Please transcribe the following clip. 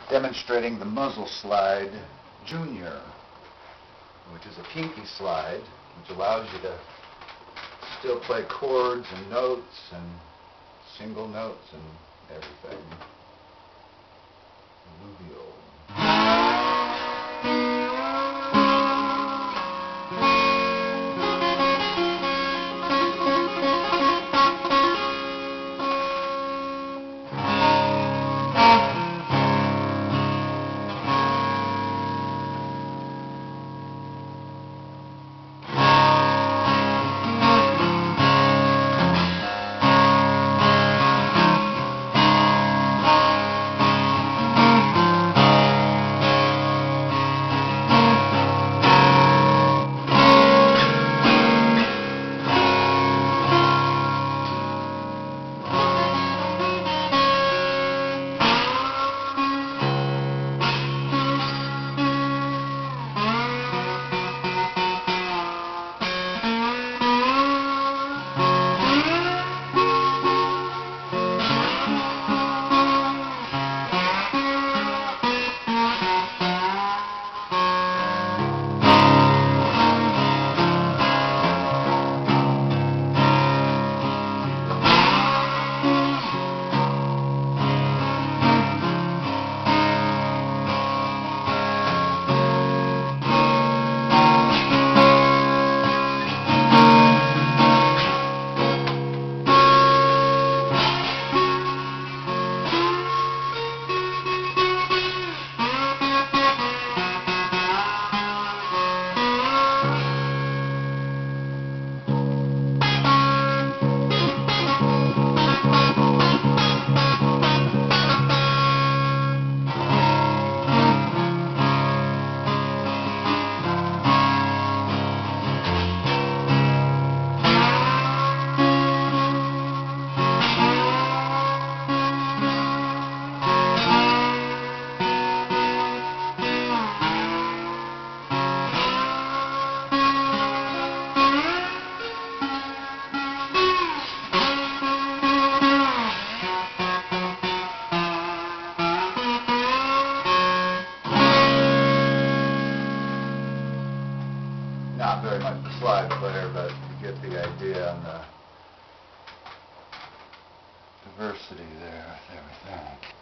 demonstrating the muzzle slide junior, which is a pinky slide, which allows you to still play chords and notes and single notes and everything. Alluvial. Not very much the slide player, but you get the idea on the diversity there with everything.